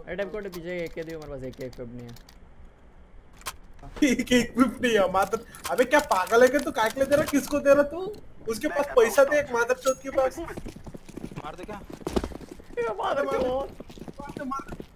Attack code पीछे एक के दियो मेरे पास एक इक्विप नहीं है। एक इक्विप नहीं है मात्र। अबे क्या पागल है क्या तू? काय के लिए दे रहा? किसको दे रहा तू? उसके पास पैसा दे एक मादरचोद के पास। मार दे क्या? मार दे।